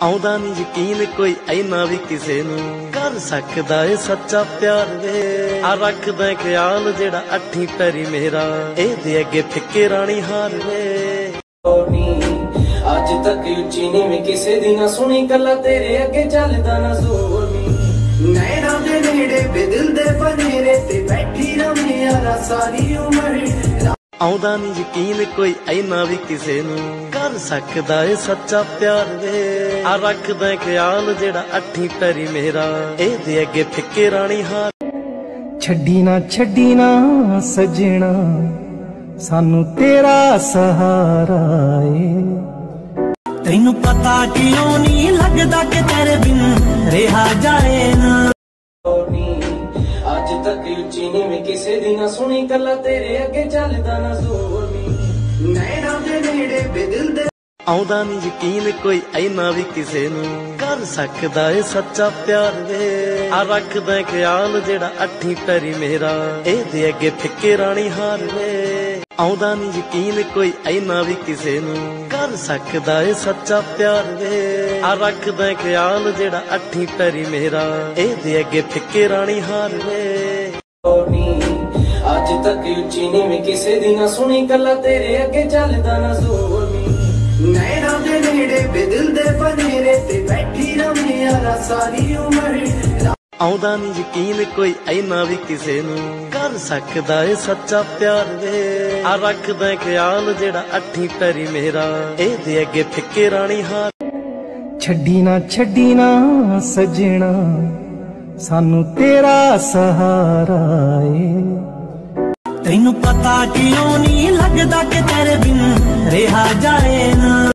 आउंदा नी यकीन कोई ऐना भी किसे नू कर सकदा है सच्चा प्यार वे। आ रखदा ख्याल जेड़ा अठी पैरी मेरा एदे अगे फिक्के रानी हार वे। अज तक उच्ची नीवी किसे दी ना सुनी कला तेरे अगे चलदा ना जोर नी। नैना दे नेड़े दिल दे बनेरे ते बैठी रवे यारा सारी उम्र। आउंदा नी यकीन कोई ऐना भी किसे नू कर सकदा है सच्चा प्यार वे। आ रखदा ख्याल जेड़ा अठी पैरी मेरा एदे अगे फिक्के रानी हार। छड्डी ना सजना सानू तेरा सहारा है। तैनू पता क्यों नहीं लगदा कि तेरे बिन रहा जाए ना। अज तक उच्ची नीवी किसे दी ना सुनी कला तेरे अगे चलदा ना जोर नी। नैना दे नेड़े दिल दे आउंदा नी यकीन कोई ऐना भी किसे नू कर सकदा है सच्चा प्यार वे। आ रखदा ख्याल जेड़ा अठी पैरी मेरा एदे अगे फिक्के रानी हार वे। आउंदा नी यकीन कोई ऐना भी किसे नू कर सकदा है सच्चा प्यार वे। आ रखदा ख्याल जेड़ा अठी पैरी मेरा एदे अगे फिक्के रानी हार वे। अज तक उच्ची नीवी किसे दी ना सुनी कला तेरे अगे चलदा ना जोर नी। नैना दे नेड़े दिल दे बनेरे ते बैठी रवे यारा सारी उम्र। आउंदा नी यकीन कोई ऐना भी किसे नू कर सकदा है सच्चा प्यार वे। आ रखदा ख्याल जेड़ा अठी पैरी मेरा एदे अगे फिक्के रानी हार। छड्डी ना सजना सानू तेरा सहारा है। तैनू पता क्यों नहीं लगदा कि तेरे बिन रहा जाए ना।